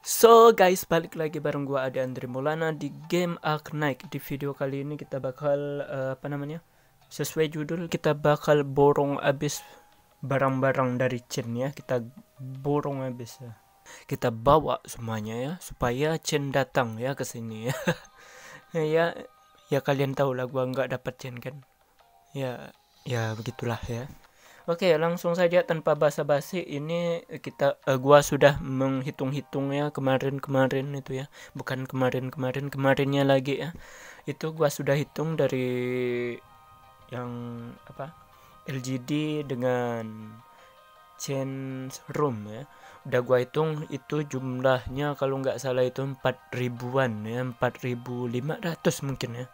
So guys, balik lagi bareng gua ada Andre Maulana di game Arknight. Di video kali ini kita bakal sesuai judul, kita bakal borong abis barang-barang dari Chen ya. Kita borong abis ya. Kita bawa semuanya ya supaya Chen datang ya ke sini ya. ya kalian tahu lah gua nggak dapat Chen kan. Ya begitulah ya. Oke, langsung saja tanpa basa-basi. Ini gua sudah menghitung-hitungnya kemarin-kemarin itu ya. Bukan kemarinnya lagi ya. Itu gua sudah hitung dari yang LGD dengan change room ya. Udah gua hitung itu jumlahnya kalau nggak salah itu 4.000-an ya, 4.500 mungkin ya.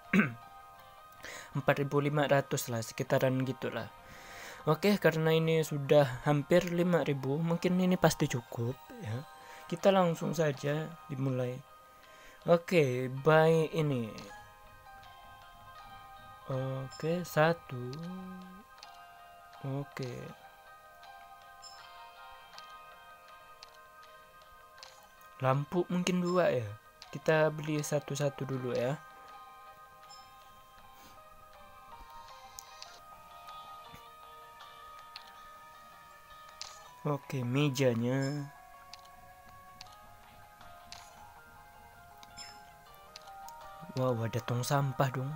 4.500 lah, sekitaran gitulah. Oke, karena ini sudah hampir 5.000, mungkin ini pasti cukup ya. Kita langsung saja dimulai. Oke, buy ini. Oke, 1. Oke. Lampu mungkin 2 ya. Kita beli satu-satu dulu ya. Oke, mejanya. Wow, ada tong sampah dong.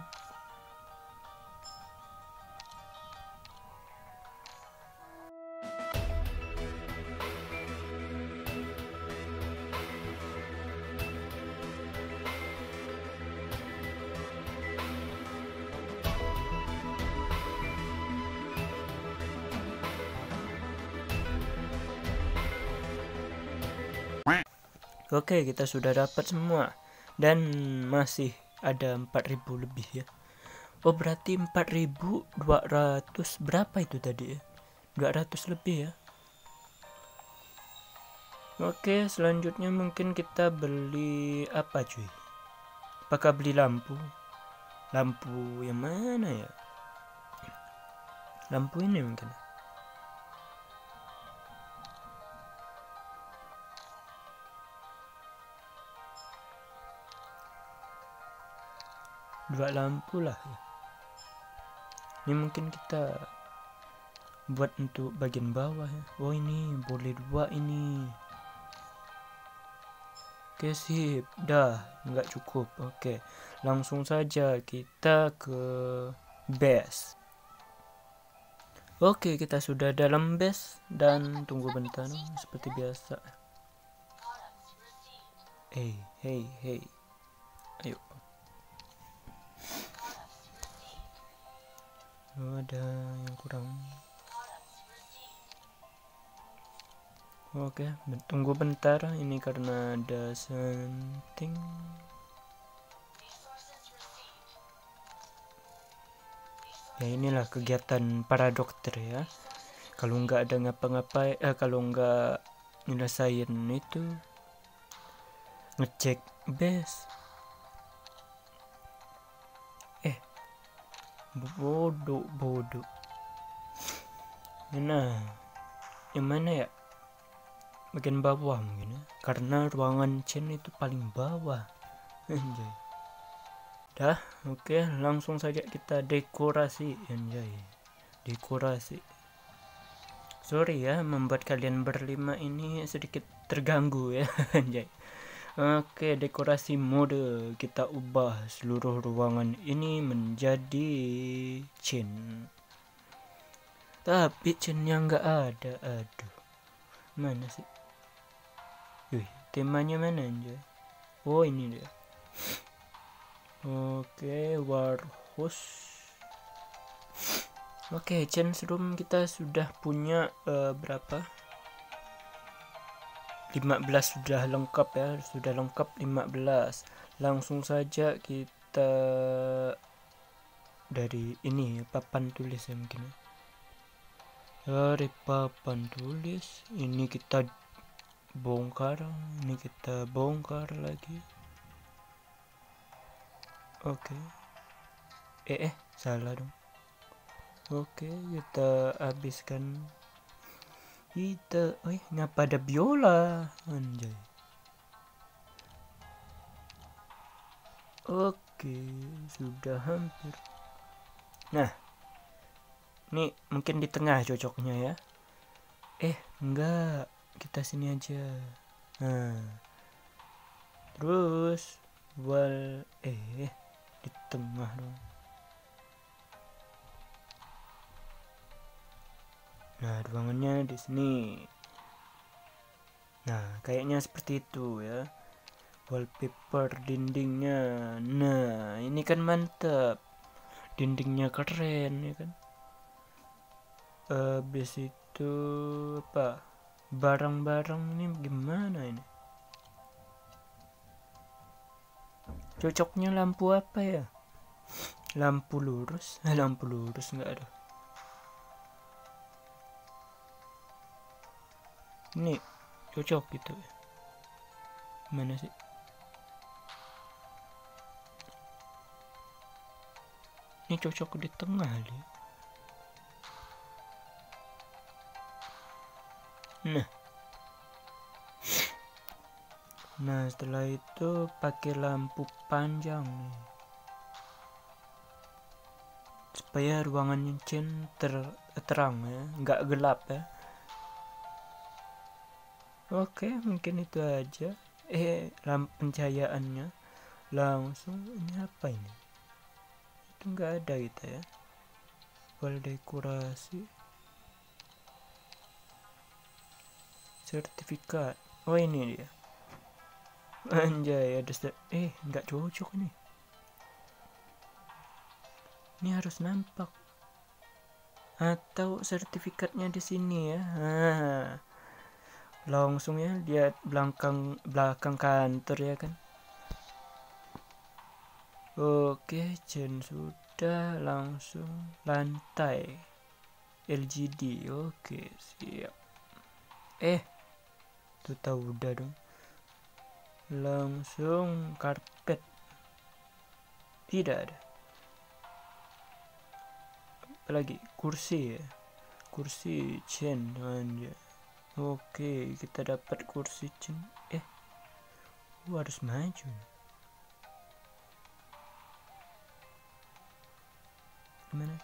Oke, kita sudah dapat semua. Dan masih ada 4.000 lebih ya. Oh, berarti 4.200 berapa itu tadi ya? 200 lebih ya. Oke, selanjutnya mungkin kita beli apa cuy? Apakah beli lampu? Lampu yang mana ya? Lampu ini mungkin. Dua lampu lah ya. Ini mungkin kita buat untuk bagian bawah ya. Oh, ini boleh 2 ini. Oke, sip. Dah, nggak cukup. Oke, langsung saja kita ke base. Oke, kita sudah dalam base dan tunggu bentar seperti biasa. Hey. Ayo. Ada yang kurang. Oke, tunggu bentar. Ini karena ada something. Ya, inilah kegiatan para dokter ya. Kalau nggak ada ngapa-ngapain, kalau nggak nyelesain itu ngecek base. Bodoh. Nah, yang mana ya? Bagian bawah mungkin ya. Karena ruangan Chen itu paling bawah. Anjay. Dah, oke, langsung saja kita dekorasi. Anjay. Dekorasi. Sorry ya, membuat kalian berlima ini sedikit terganggu ya. Anjay. Oke, dekorasi mode kita ubah seluruh ruangan ini menjadi Chen. Tapi Chen-nya nggak ada. Aduh, mana sih? Wih, temanya mana aja? Oh, ini dia. Oke, Warhouse. Oke, Change Room kita sudah punya berapa? 15 sudah lengkap ya, sudah lengkap 15. Langsung saja kita dari ini papan tulis ya mungkin. Dari papan tulis ini kita bongkar, ini kita bongkar lagi. Oke. Salah dong. Oke, kita habiskan. Ngapa ada biola? Anjay. Oke, sudah hampir. Nah, ini mungkin di tengah cocoknya ya. Enggak, kita sini aja. Nah, terus di tengah dong. Nah, ruangannya di sini. Nah, kayaknya seperti itu ya. Wallpaper dindingnya. Nah, ini kan mantap. Dindingnya keren ya kan. Habis itu apa? Barang-barang ini gimana ini? Cocoknya lampu apa ya? Lampu lurus? Lampu lurus nggak ada. Ini cocok gitu ya. Mana sih? Ini cocok di tengah nih. Nah, setelah itu pakai lampu panjang nih. Supaya ruangannya terang ya, nggak gelap ya. Oke, mungkin itu aja. Lampu pencahayaannya langsung. Ini apa ini? Itu nggak ada gitu ya. Wall dekorasi, sertifikat. Oh, ini dia. Anjay, ada nggak cocok nih. Ini harus nampak. Atau sertifikatnya di sini ya. Langsung ya lihat belakang kantor ya kan. Oke, Jen sudah. Langsung lantai LGD. Oke, siap. Tuh tahu udah dong. Langsung karpet. Tidak ada. Apalagi kursi ya. Kursi Chen aja. Oke, kita dapat kursi Chen. Harus maju. Gimana?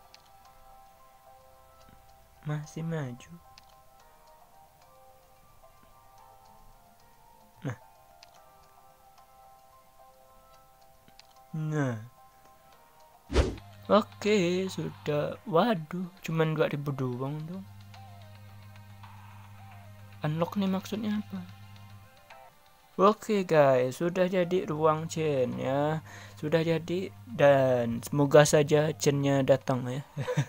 Masih maju. Nah. Oke, sudah. Waduh, cuman 2000 doang dong. Unlock nih maksudnya apa? Oke guys, sudah jadi ruang Chen ya. Sudah jadi dan semoga saja Chen-nya datang ya.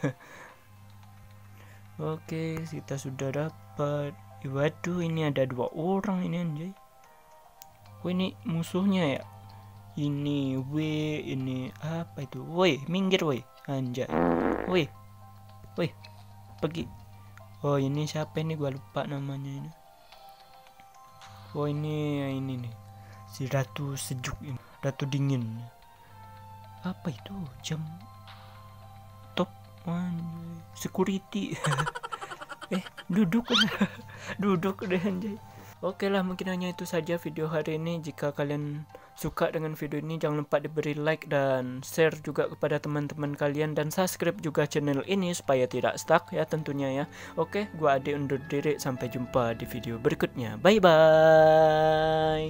Oke, kita sudah dapat. Waduh, ini ada 2 orang ini anjay. Ini musuhnya ya. Ini ini apa itu? Woi, minggir woi, anjay. Woi, pergi. Oh, ini siapa ini? Gua lupa namanya ini. Oh, ini nih. Si Ratu Sejuk ini, Ratu Dingin. Apa itu? Jam top, anjay. Security. Duduk deh anjay. Oke lah, mungkin hanya itu saja video hari ini. Jika kalian suka dengan video ini, jangan lupa diberi like dan share juga kepada teman-teman kalian, dan subscribe juga channel ini supaya tidak stuck ya tentunya ya. Oke, gua Ade undur diri, sampai jumpa di video berikutnya. Bye bye.